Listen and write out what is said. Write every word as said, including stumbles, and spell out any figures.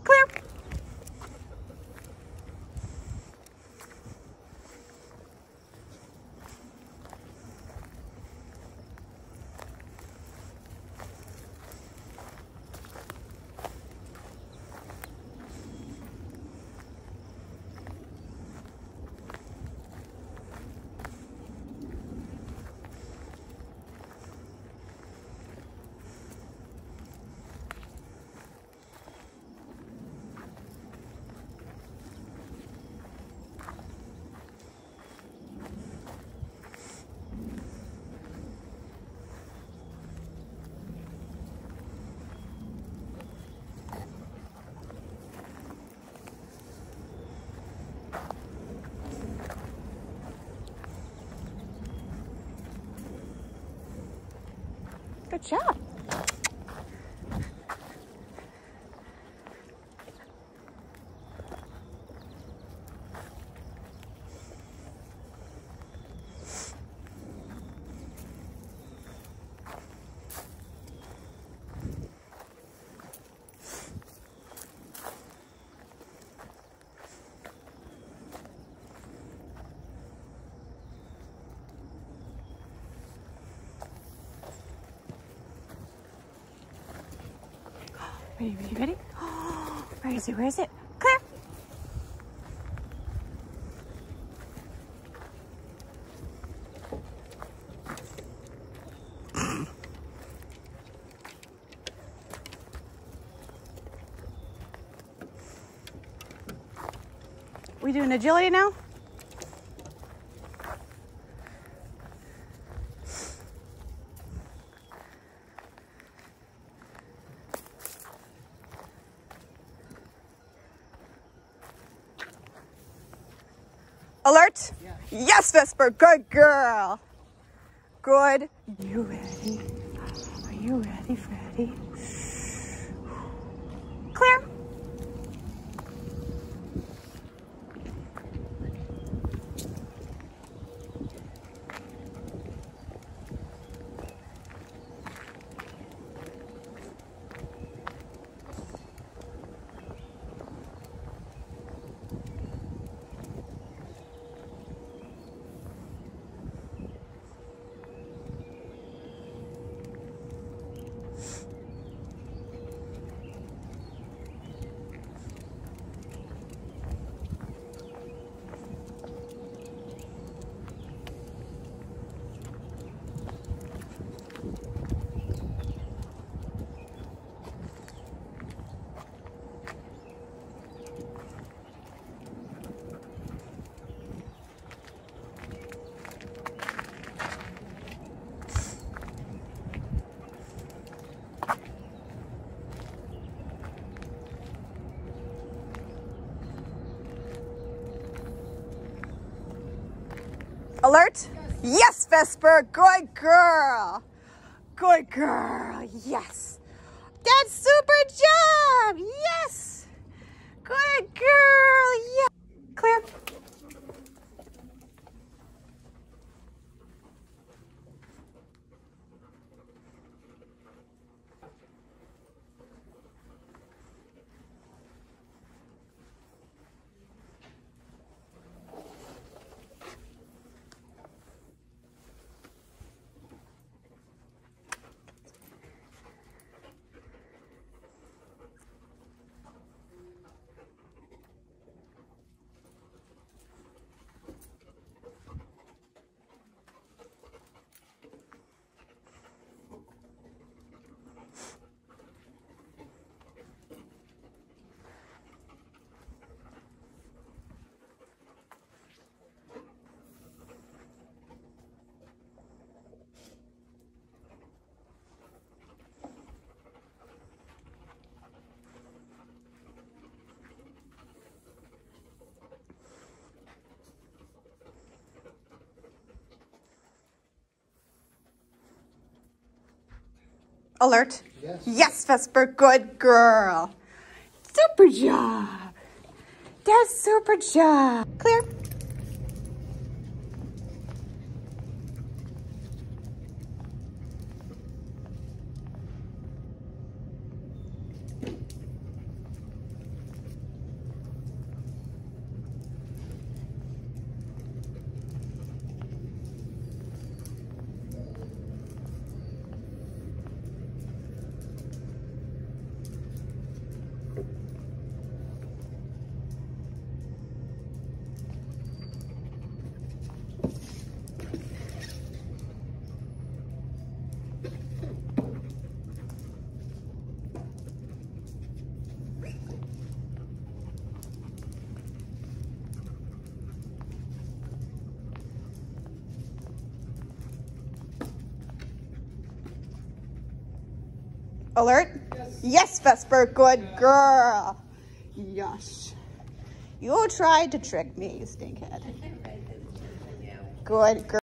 Clear. Good job. Ready, ready, ready? Oh, where is it? Where is it? Clear. We doing agility now? Alert? Yes. Yes, Vesper. Good girl. Good. You ready? Are you ready, Freddy? Clear. Alert? Yes. Yes, Vesper. Good girl. Good girl. Yes. That's super job. Yes. Good girl. Yeah. Clear. Alert? Yes. Yes, Vesper. Good girl. Super job. That's super job. Clear. Alert? Yes. Yes, Vesper. Good girl. Yes. You tried to trick me, you stinkhead. Good girl.